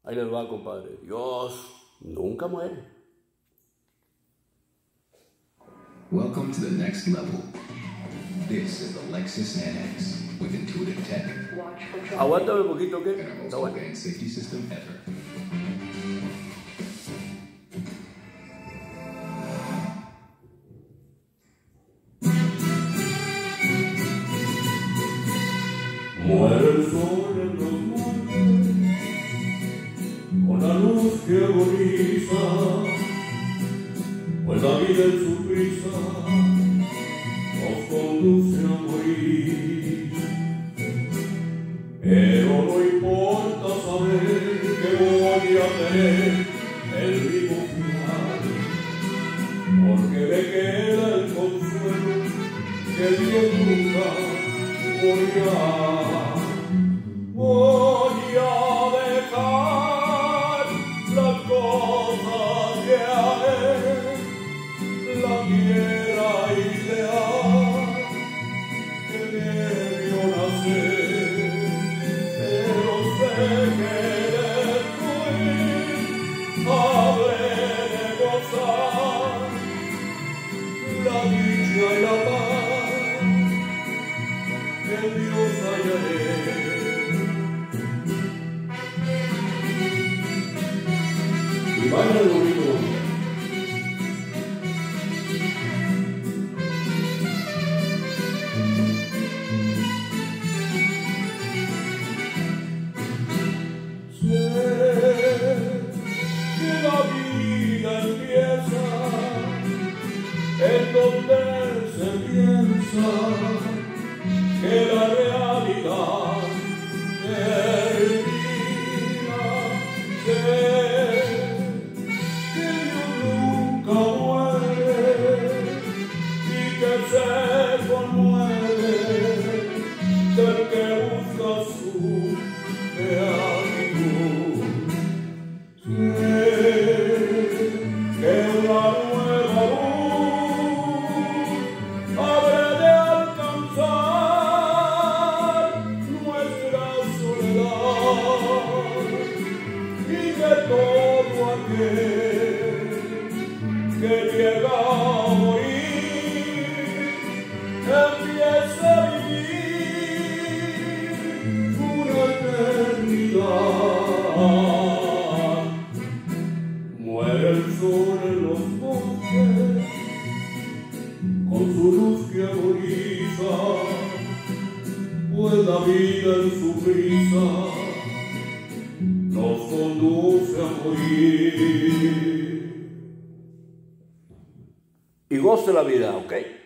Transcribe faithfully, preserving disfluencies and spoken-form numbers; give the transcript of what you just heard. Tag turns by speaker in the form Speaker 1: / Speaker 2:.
Speaker 1: Ahí les va, compadre. Dios nunca muere.
Speaker 2: Welcome to the next level. This is the Lexus N X with intuitive tech.
Speaker 1: Aguántame un poquito, ¿qué?
Speaker 2: And our most
Speaker 1: Está bueno.
Speaker 2: advanced safety system ever.
Speaker 1: Muere el sol en los montes con la luz que agoniza, pues la vida en su prisa nos conduce a morir. Pero no importa saber que voy a tener el mismo final, porque me queda el consuelo que Dios nunca morirá. Voy a dejar las cosas que haré, la tierra ideal que me vio nacer, pero sé que después habré de gozar la dicha y la paz que en Dios hallaré. Y vaya lo bonito. Sé que la vida empieza en donde se piensa que la realidad termina. Sé que Dios nunca muere y que se conmueve del que busca su beatitud. Sé que una nueva luz habrá de alcanzar nuestra soledad y que todo aquel que llega a morir empieza a vivir una eternidad. Muere el sol en los montes con su luz que agoniza, pues la vida en su prisa nos conduce a morir. Y goce la vida, ¿ok?